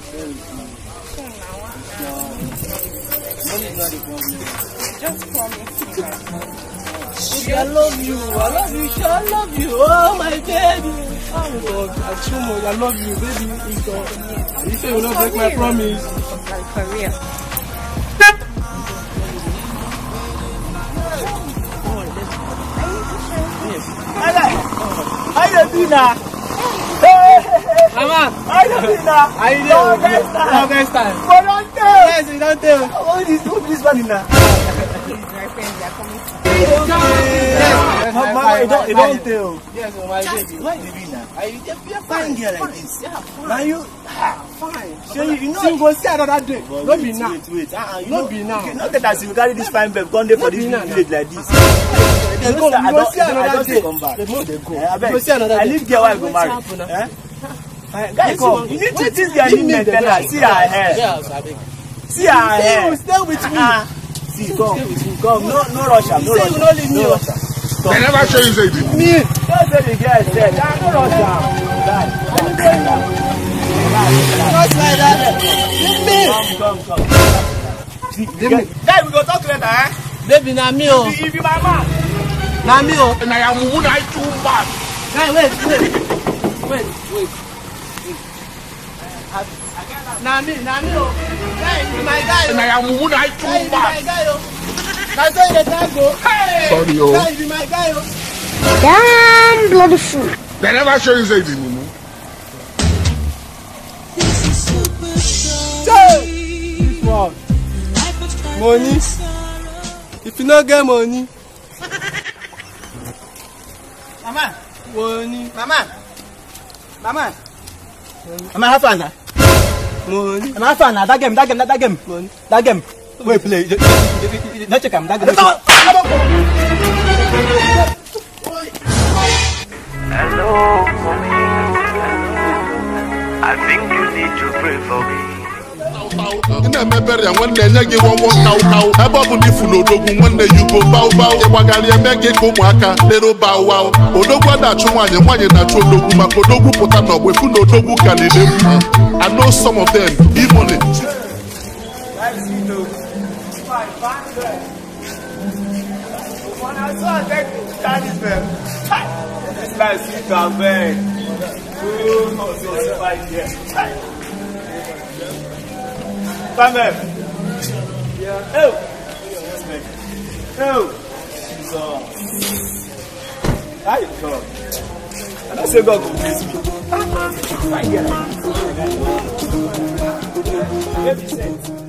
Money is not the problem. Just promise me that. Baby, I love you. I love you. I love you. Oh my baby. Oh God, I love you, baby. You say you will not break my promise. Like for real. How you doing now? Mama, how you doing now? How you doing? Longest time. For long time. Yes, you don't tell. What is this one now? Please, my friends, they are coming to Yes, Mama, you don't tell. Yes, my baby. Why you doing now? You're fine girl like this. Yeah, fine. Now you fine. So you know you go see another day. Don't be now. Wait. Don't be now. Not that as you carry this fine babe, gone there for this village like this. They go see another day. Come back. They go. I leave girl why I go marry. Guys, come. You need to teach girl in maintenance. See her hair. See her hair. Stay with me. See, come. No rush am. No rush. You no leave me. They never show you say it. Me. Don't say the girl said. No rush am. Just like that. Leave me. Come. Guys, we go talk later, eh? Baby, na me oh. If you my man. Na me oh. And I am who I too bad. Guys, wait. Na me oh. Guys, you my guy. And I am who I too bad. My guy oh. That's why the time go. Hey. Sorry oh. Guys, you my guy oh. Damn bloody fool. They never show you say it. This one. Money. If you not get money. Mama. Money. Mama, have fun now. Money. Have fun now. That game. Money. That game. Wait, play. Let's check him. That game. Hello, mommy. I think you need to pray for me. Ina mebere ya nwanne enye gị wọnwọ kaụ ebe ọ bụ na ifu n'odogwu nwanne ya ugo bau ịgbagarị eme gị ka ụmụaka lero bau odogwu na-achụ nwaanyị na-achụ odogwu maka odogwu pụta n'ọgbe fu na odogwu kalile egwu. I know some of them even it. Come here. Oh. How you come? I don't say God will bless me. Fine, yeah.